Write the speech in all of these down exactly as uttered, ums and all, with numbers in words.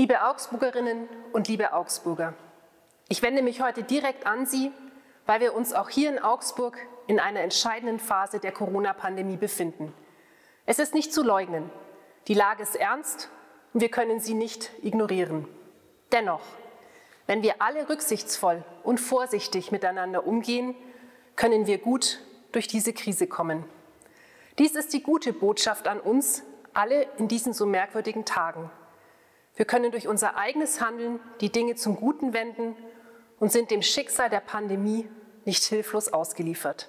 Liebe Augsburgerinnen und liebe Augsburger, ich wende mich heute direkt an Sie, weil wir uns auch hier in Augsburg in einer entscheidenden Phase der Corona-Pandemie befinden. Es ist nicht zu leugnen, die Lage ist ernst und wir können sie nicht ignorieren. Dennoch, wenn wir alle rücksichtsvoll und vorsichtig miteinander umgehen, können wir gut durch diese Krise kommen. Dies ist die gute Botschaft an uns alle in diesen so merkwürdigen Tagen. Wir können durch unser eigenes Handeln die Dinge zum Guten wenden und sind dem Schicksal der Pandemie nicht hilflos ausgeliefert.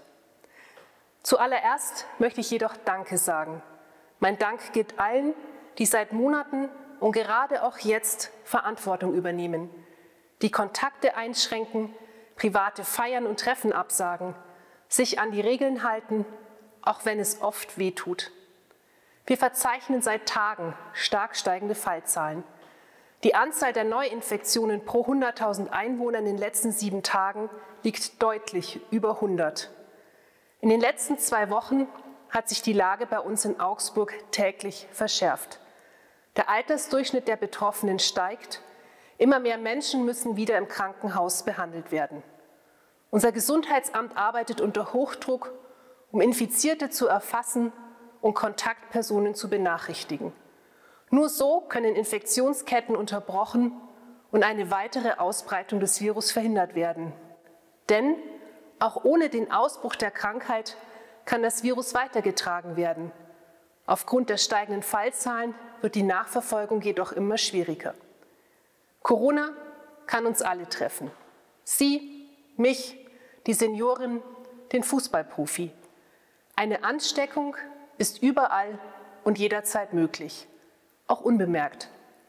Zuallererst möchte ich jedoch Danke sagen. Mein Dank gilt allen, die seit Monaten und gerade auch jetzt Verantwortung übernehmen, die Kontakte einschränken, private Feiern und Treffen absagen, sich an die Regeln halten, auch wenn es oft wehtut. Wir verzeichnen seit Tagen stark steigende Fallzahlen. Die Anzahl der Neuinfektionen pro hunderttausend Einwohner in den letzten sieben Tagen liegt deutlich über hundert. In den letzten zwei Wochen hat sich die Lage bei uns in Augsburg täglich verschärft. Der Altersdurchschnitt der Betroffenen steigt. Immer mehr Menschen müssen wieder im Krankenhaus behandelt werden. Unser Gesundheitsamt arbeitet unter Hochdruck, um Infizierte zu erfassen und Kontaktpersonen zu benachrichtigen. Nur so können Infektionsketten unterbrochen und eine weitere Ausbreitung des Virus verhindert werden. Denn auch ohne den Ausbruch der Krankheit kann das Virus weitergetragen werden. Aufgrund der steigenden Fallzahlen wird die Nachverfolgung jedoch immer schwieriger. Corona kann uns alle treffen. Sie, mich, die Seniorin, den Fußballprofi. Eine Ansteckung ist überall und jederzeit möglich, auch unbemerkt.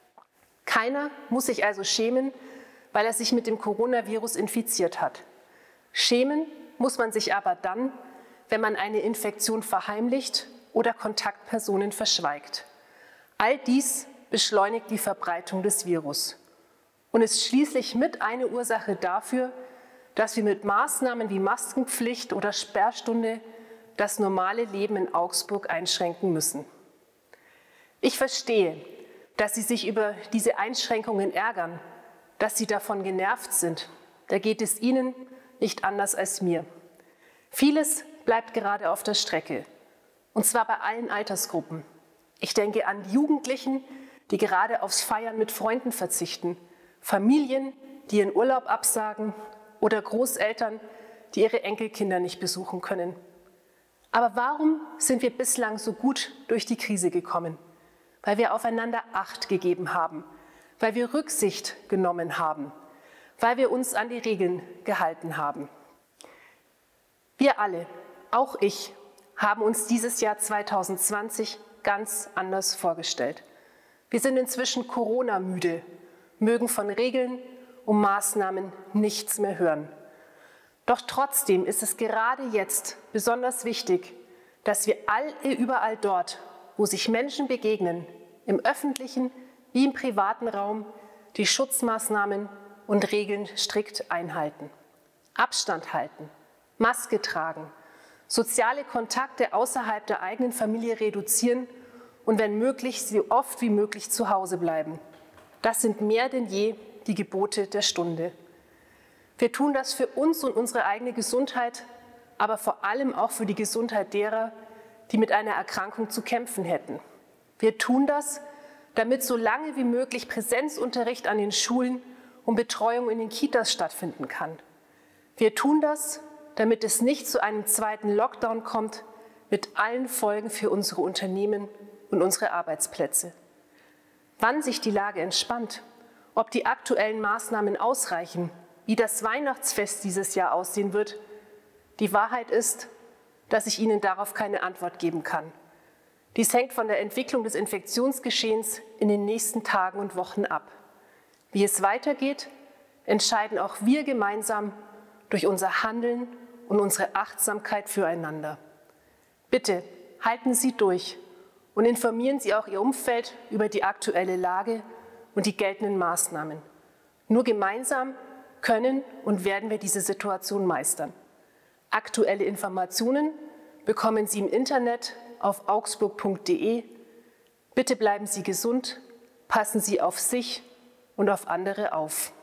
Keiner muss sich also schämen, weil er sich mit dem Coronavirus infiziert hat. Schämen muss man sich aber dann, wenn man eine Infektion verheimlicht oder Kontaktpersonen verschweigt. All dies beschleunigt die Verbreitung des Virus und ist schließlich mit eine Ursache dafür, dass wir mit Maßnahmen wie Maskenpflicht oder Sperrstunde das normale Leben in Augsburg einschränken müssen. Ich verstehe, dass Sie sich über diese Einschränkungen ärgern, dass Sie davon genervt sind. Da geht es Ihnen nicht anders als mir. Vieles bleibt gerade auf der Strecke, und zwar bei allen Altersgruppen. Ich denke an die Jugendlichen, die gerade aufs Feiern mit Freunden verzichten, Familien, die ihren Urlaub absagen oder Großeltern, die ihre Enkelkinder nicht besuchen können. Aber warum sind wir bislang so gut durch die Krise gekommen? Weil wir aufeinander Acht gegeben haben, weil wir Rücksicht genommen haben, weil wir uns an die Regeln gehalten haben. Wir alle, auch ich, haben uns dieses Jahr zweitausendzwanzig ganz anders vorgestellt. Wir sind inzwischen Corona-müde, mögen von Regeln und Maßnahmen nichts mehr hören. Doch trotzdem ist es gerade jetzt besonders wichtig, dass wir alle überall dort, wo sich Menschen begegnen, im öffentlichen wie im privaten Raum, die Schutzmaßnahmen und Regeln strikt einhalten. Abstand halten, Maske tragen, soziale Kontakte außerhalb der eigenen Familie reduzieren und wenn möglich, so oft wie möglich zu Hause bleiben. Das sind mehr denn je die Gebote der Stunde. Wir tun das für uns und unsere eigene Gesundheit, aber vor allem auch für die Gesundheit derer, die mit einer Erkrankung zu kämpfen hätten. Wir tun das, damit so lange wie möglich Präsenzunterricht an den Schulen und Betreuung in den Kitas stattfinden kann. Wir tun das, damit es nicht zu einem zweiten Lockdown kommt, mit allen Folgen für unsere Unternehmen und unsere Arbeitsplätze. Wann sich die Lage entspannt, ob die aktuellen Maßnahmen ausreichen, wie das Weihnachtsfest dieses Jahr aussehen wird, die Wahrheit ist, dass ich Ihnen darauf keine Antwort geben kann. Dies hängt von der Entwicklung des Infektionsgeschehens in den nächsten Tagen und Wochen ab. Wie es weitergeht, entscheiden auch wir gemeinsam durch unser Handeln und unsere Achtsamkeit füreinander. Bitte halten Sie durch und informieren Sie auch Ihr Umfeld über die aktuelle Lage und die geltenden Maßnahmen. Nur gemeinsam können und werden wir diese Situation meistern. Aktuelle Informationen bekommen Sie im Internet auf augsburg punkt de. Bitte bleiben Sie gesund, passen Sie auf sich und auf andere auf.